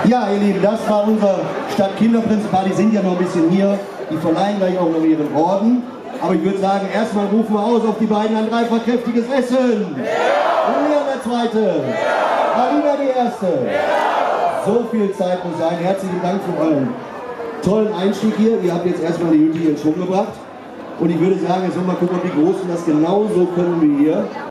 Ja, ihr Lieben, das war unser Stadtkinderprinzipal. Die sind ja noch ein bisschen hier. Die verleihen gleich auch noch ihren Orden. Aber ich würde sagen, erstmal rufen wir aus auf die beiden ein dreifach kräftiges Essen. Und Leon der Zweite. Alina die Erste. So viel Zeit muss sein. Herzlichen Dank für euren tollen Einstieg hier. Ihr habt jetzt erstmal die Hütte hier in Schwung gebracht. Und ich würde sagen, jetzt wollen wir mal gucken, ob die Großen das genauso können wie ihr.